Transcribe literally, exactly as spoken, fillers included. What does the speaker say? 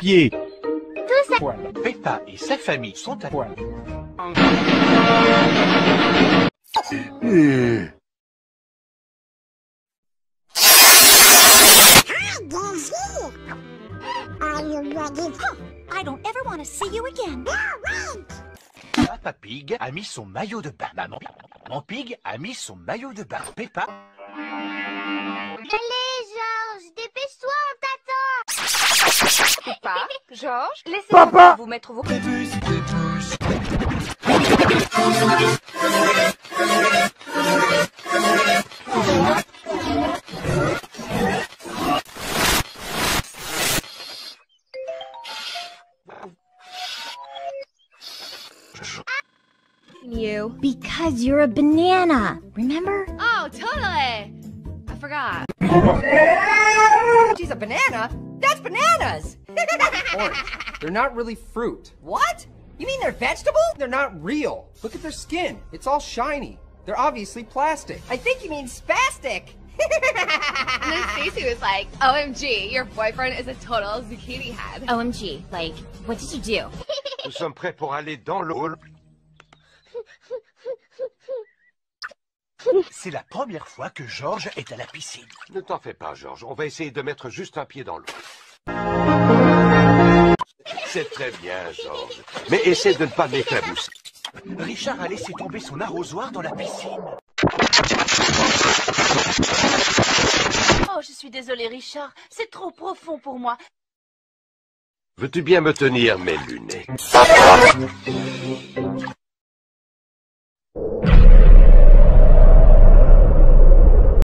pied. Tous à poil. Peppa et sa famille sont à poil. Hmm. bonjour. Are you ready? Huh, I don't ever want to see you again. Papa Pig a mis son maillot de bain. Maman, Maman Pig a mis son maillot de bain. Peppa. Allez, Georges, dépêche-toi, on t'attend. Peppa, Georges, Papa. laissez-moi vous mettre vos... You. Because you're a banana, remember? Oh, totally! I forgot. She's a banana? That's bananas! Orange. They're not really fruit. What? You mean they're vegetable? They're not real. Look at their skin. It's all shiny. They're obviously plastic. I think you mean spastic. And then Stacy was like, O M G, your boyfriend is a total zucchini head. O M G, like, what did you do? Nous sommes prêts pour aller dans l'eau. C'est la première fois que Georges est à la piscine. Ne t'en fais pas, Georges. On va essayer de mettre juste un pied dans l'eau. C'est très bien, Georges. Mais essaie de ne pas m'éclabousser. Richard a laissé tomber son arrosoir dans la piscine. Oh, je suis désolée, Richard. C'est trop profond pour moi. Veux-tu bien me tenir mes lunettes?